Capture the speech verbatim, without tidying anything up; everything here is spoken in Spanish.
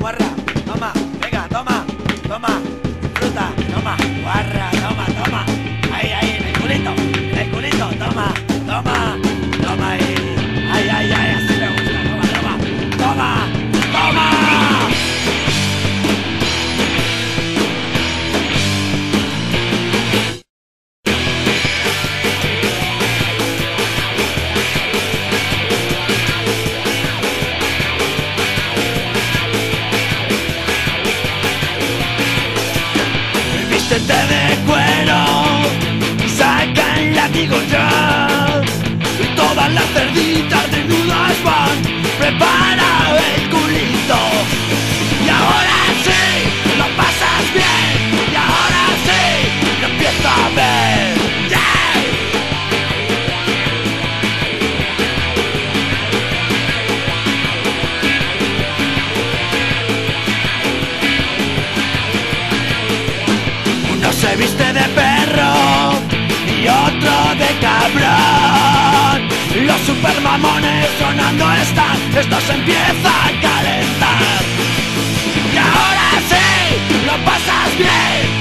guarra, toma, venga, toma, toma, disfruta, toma, guarra, toma, toma, ahí, ahí, en el culito, en el culito, toma, toma, toma ahí, ay, ay, ay, así me gusta, toma, toma, toma, toma. Vístete de cuero, saca el látigo ya, y todas las cerditas desnudas van, prepara el culito, y ahora sí, lo pasas bien, y ahora sí, lo empiezo a ver, yeah. Uno se viste de perro y otro de cabrón. Los supermamones sonando están, esto se empieza a calentar. Y ahora sí, lo pasas bien.